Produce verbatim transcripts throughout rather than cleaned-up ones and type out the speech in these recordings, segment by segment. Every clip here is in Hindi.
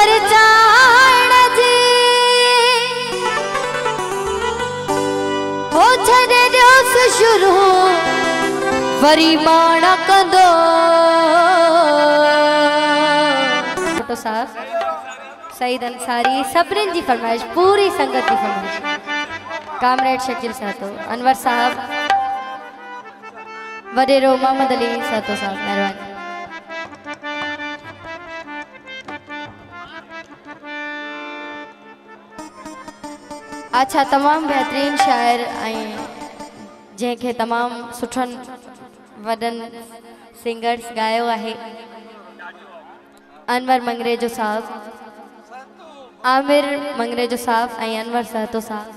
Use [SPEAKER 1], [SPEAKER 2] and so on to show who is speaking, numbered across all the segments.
[SPEAKER 1] पर जान जी हो छरे रोस शुरू वरी माणा कंदो फोटो साहब सईद अंसारी सबरिन जी फरमाइश पूरी संगत की फरमाइश कामरेड शकील सातो अनवर साहब वडेरो मोहम्मद अली सातो साहब मेहरबानी। अच्छा तमाम बेहतरीन शायर जैसे तमाम सुठन वडन सिंगर्स गायो है अनवर मंगरेजो साहब आमिर मंगरेजो साहब ऐं अनवर साहतो साहब।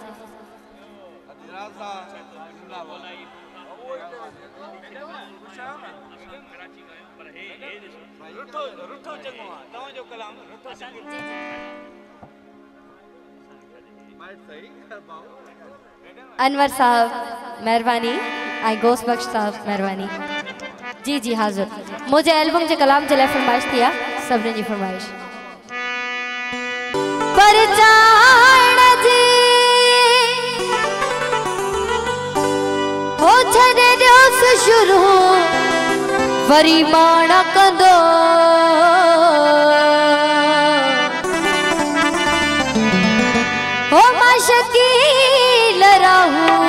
[SPEAKER 1] अनवर साहब मेहरबानी आई गोस बख्श साहब मेहरबानी। जी जी हाजिर मुझे एल्बम जे कलाम चले फरमाइश थिया सबने जी फरमाइश पर जान जी हो छरे रोस शुरू वरी माणा कंदो हो मां शकील रहू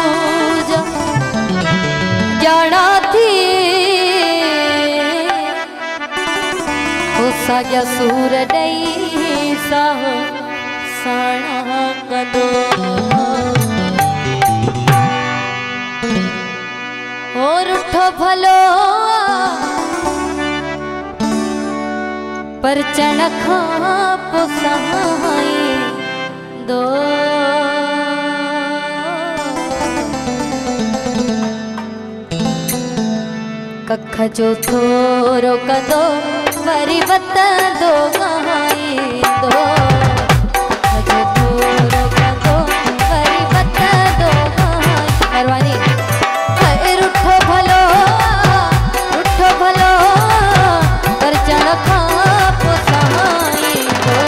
[SPEAKER 1] जाना थी हो साजा सूर दई साह साणा कंदो हो रुठो भलो पर चण खां पुसाई दो कख जो थोरो कंदो वरी वत दो गाई दो कख जो थोरो कंदो वरी वत दो गाई मेहरबानी। रुठो भलो रुठो भलो पर चण खां पुसाई दो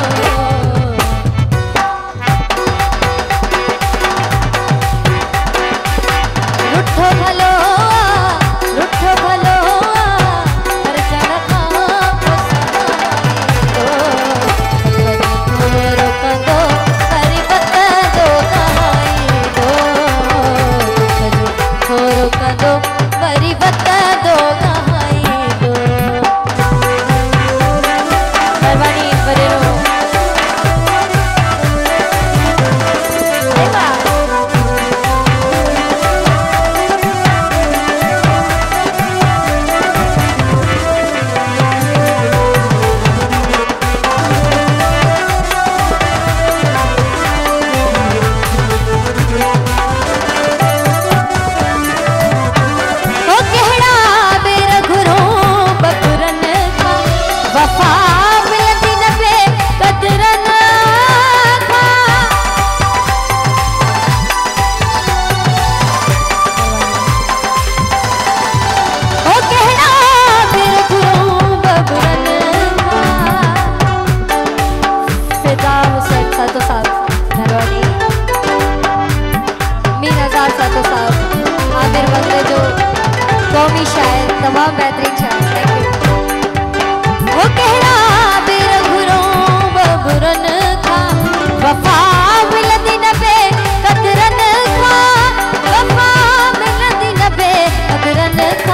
[SPEAKER 1] रुठो भलो रुठो भलो पर चण खां पुसाई दो थोरो कंदो वरी वत दो गाई दो थोरो कंदो वरी वत दो गाई दो मेहरबानी वडेरो तमाम बेहतरीन शायर वो कहना बेर घुरो बबुरन का वफा मिलती न बे कदरन का वफा मिलती न बे कदरन का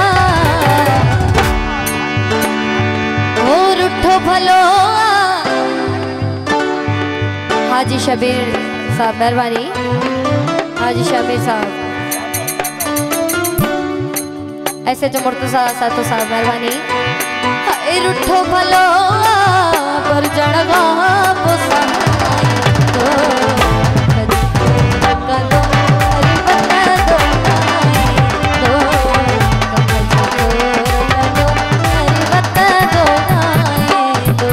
[SPEAKER 1] और उठो भलो हाजी शबीर साहब मेहरबानी हाजी शबीर साहब ऐसे जो मुर्तजा सातो साहब मेहरबानी। रुठो भलो पर जड़गा पुसाई दो कंदो वरी वत दो गाई दो कंदो वरी वत दो गाई दो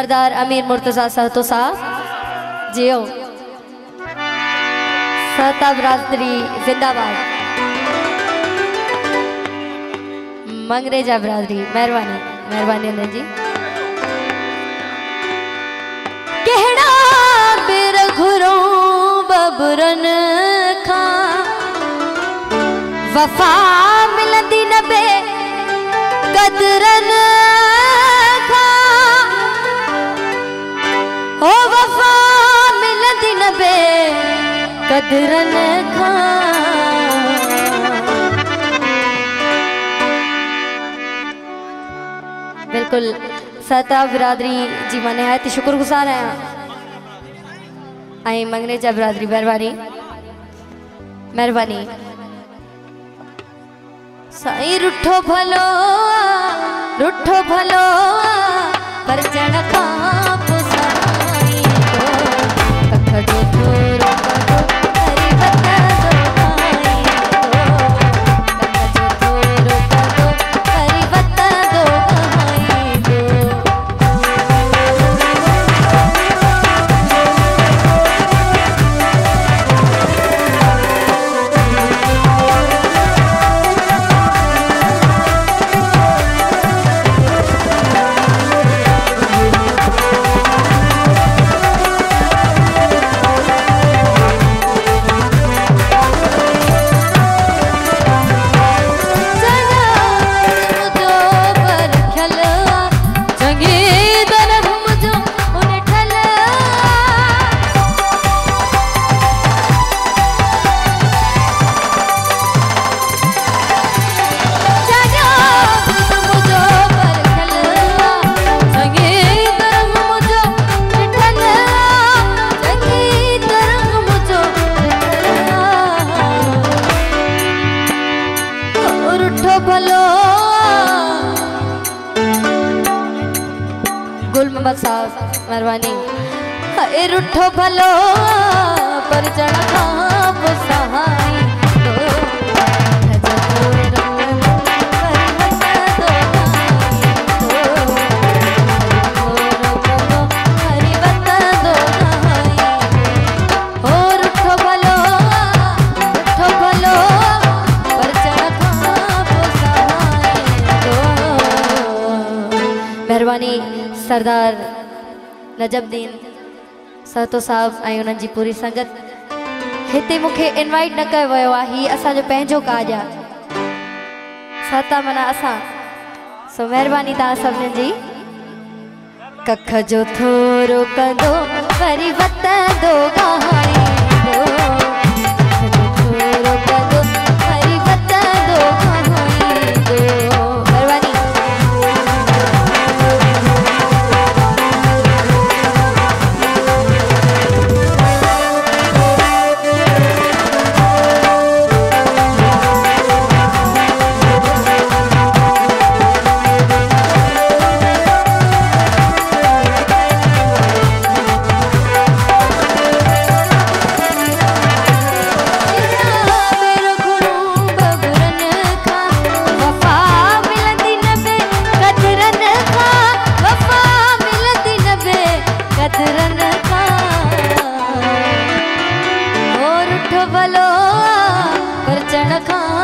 [SPEAKER 1] सरदार अमीर मुर्तजा सहतो साहब जियो। सहता बिरादरी जिंदाबाद। मंगरेजा बिरादरी मेहरबानी मेहरबानी अंदर जी। केड़ा बेर घुरो बबरन खां वफा मिलंदी न बे कदरन खां ओ वफा मिलंदी न बे कदरन खां। बिल्कुल सहता बिरादरी जी मां निहायत शुक्रगुजार आहियां। ऐं मंगरेजा बिरादरी महिरबानी महिरबानी। साईं रुठो भलो रुठो भलो पर जण खां पोइ साईं तो कख जो थोरो कढो हरी वता दो साईं तो कख जो थोरो कढो हरी वता दो साईं तो। गुल मोहम्मद साहब मेहरबानी। हाय रुठो भलो पर जण खां पोइ साईं मेहरबानी। सरदार नजमुद्दीन सहतो साहब ऐं उन्हनि जी पूरी संगत। हिते मूंखे इनवाइट न कयो वियो आहे। हीउ असांजो पंहिंजो काज आहे। सहता माना असां। सो महिरबानी तव्हां सभिनीनि जी। कख जो थोरो कंदो वरी वतंदो गाईंदो थोरो कंदो वरी वतंदो गाईंदो। महिरबानी। रुठो भलो पर जण खां